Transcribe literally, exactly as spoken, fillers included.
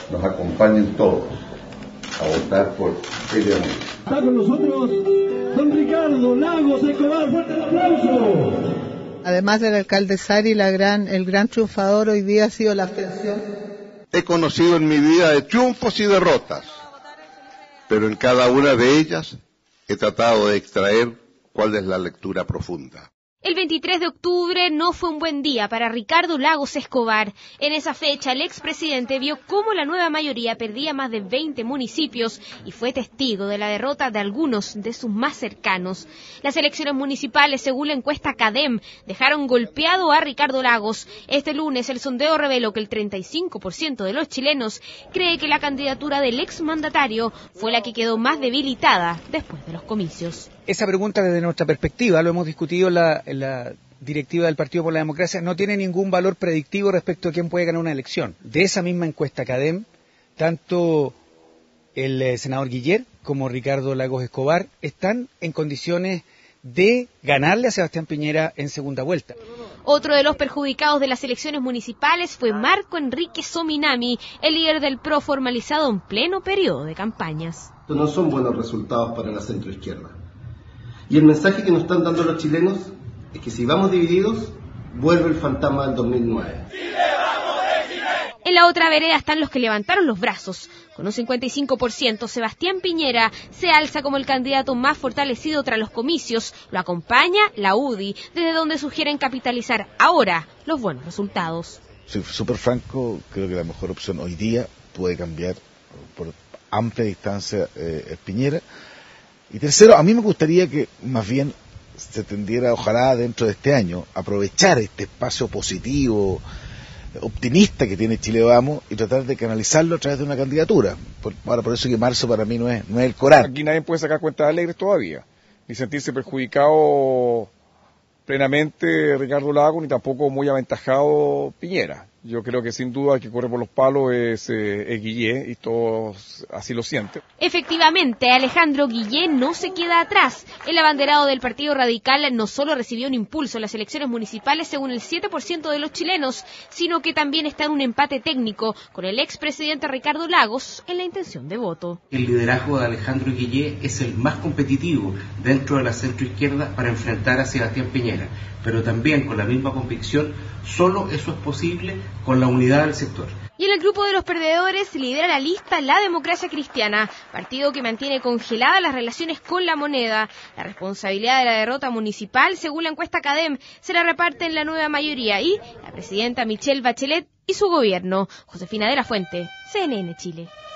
nos acompañen todos a votar por Celia Muñoz. Está con nosotros don Ricardo Lagos Escobar, fuerte el aplauso. Además del alcalde Sari, la gran, el gran triunfador hoy día ha sido la abstención. He conocido en mi vida de triunfos y derrotas, pero en cada una de ellas he tratado de extraer cuál es la lectura profunda. El veintitrés de octubre no fue un buen día para Ricardo Lagos Escobar. En esa fecha, el expresidente vio cómo la nueva mayoría perdía más de veinte municipios y fue testigo de la derrota de algunos de sus más cercanos. Las elecciones municipales, según la encuesta CADEM, dejaron golpeado a Ricardo Lagos. Este lunes, el sondeo reveló que el treinta y cinco por ciento de los chilenos cree que la candidatura del exmandatario fue la que quedó más debilitada después de los comicios. Esa pregunta, desde nuestra perspectiva, lo hemos discutido en la, en la directiva del Partido por la Democracia, no tiene ningún valor predictivo respecto a quién puede ganar una elección. De esa misma encuesta CADEM, tanto el eh, senador Guiller como Ricardo Lagos Escobar están en condiciones de ganarle a Sebastián Piñera en segunda vuelta. Otro de los perjudicados de las elecciones municipales fue Marco Enrique Sominami, el líder del P R O formalizado en pleno periodo de campañas. No son buenos resultados para la centroizquierda. Y el mensaje que nos están dando los chilenos es que si vamos divididos, vuelve el fantasma del dos mil nueve. En la otra vereda están los que levantaron los brazos. Con un cincuenta y cinco por ciento, Sebastián Piñera se alza como el candidato más fortalecido tras los comicios. Lo acompaña la U D I, desde donde sugieren capitalizar ahora los buenos resultados. Soy súper franco, creo que la mejor opción hoy día puede cambiar por amplia distancia eh, es Piñera. Y tercero, a mí me gustaría que más bien se tendiera, ojalá dentro de este año, aprovechar este espacio positivo, optimista que tiene Chile Vamos y tratar de canalizarlo a través de una candidatura. Por, ahora, por eso que marzo para mí no es, no es el Corán. Aquí nadie puede sacar cuentas alegres todavía, ni sentirse perjudicado plenamente Ricardo Lagos, ni tampoco muy aventajado Piñera. Yo creo que sin duda el que corre por los palos es, eh, es Guillé, y todos así lo sienten. Efectivamente, Alejandro Guillé no se queda atrás. El abanderado del Partido Radical no solo recibió un impulso en las elecciones municipales según el siete por ciento de los chilenos, sino que también está en un empate técnico con el expresidente Ricardo Lagos en la intención de voto. El liderazgo de Alejandro Guillé es el más competitivo dentro de la centroizquierda para enfrentar a Sebastián Piñera, pero también con la misma convicción, solo eso es posible con la unidad del sector. Y en el grupo de los perdedores lidera la lista La Democracia Cristiana, partido que mantiene congeladas las relaciones con la moneda. La responsabilidad de la derrota municipal, según la encuesta CADEM, se la reparte en la nueva mayoría y la presidenta Michelle Bachelet y su gobierno. Josefina de la Fuente, C N N Chile.